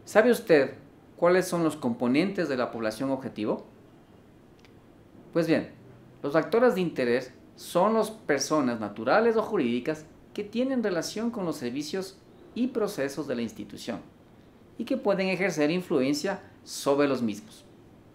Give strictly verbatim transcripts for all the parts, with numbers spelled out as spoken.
¿Sabe usted cuáles son los componentes de la población objetivo? Pues bien, los actores de interés son las personas naturales o jurídicas que tienen relación con los servicios y procesos de la institución y que pueden ejercer influencia sobre los mismos.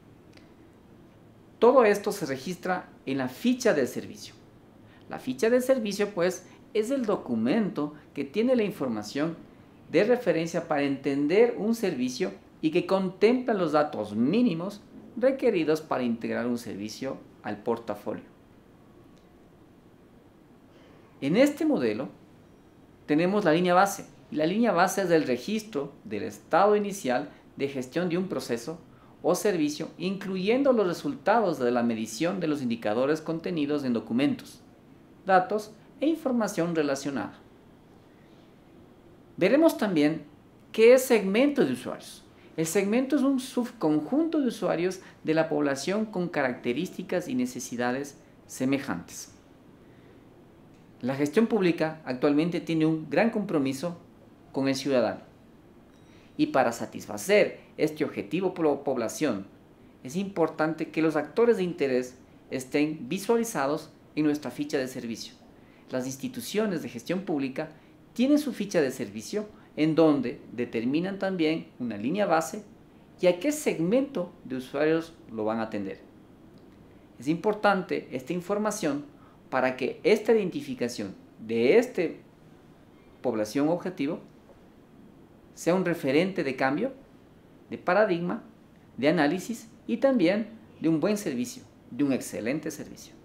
Todo esto se registra en la ficha del servicio. La ficha del servicio, pues, es el documento que tiene la información de referencia para entender un servicio y que contempla los datos mínimos requeridos para integrar un servicio al portafolio. En este modelo tenemos la línea base. Y la línea base es el registro del estado inicial de gestión de un proceso o servicio, incluyendo los resultados de la medición de los indicadores contenidos en documentos, datos e información relacionada. Veremos también qué es segmento de usuarios. El segmento es un subconjunto de usuarios de la población con características y necesidades semejantes. La gestión pública actualmente tiene un gran compromiso con el ciudadano. Y para satisfacer este objetivo por población, es importante que los actores de interés estén visualizados en nuestra ficha de servicio. Las instituciones de gestión pública tienen su ficha de servicio en donde determinan también una línea base y a qué segmento de usuarios lo van a atender. Es importante esta información para que esta identificación de esta población objetivo sea un referente de cambio, de paradigma, de análisis y también de un buen servicio, de un excelente servicio.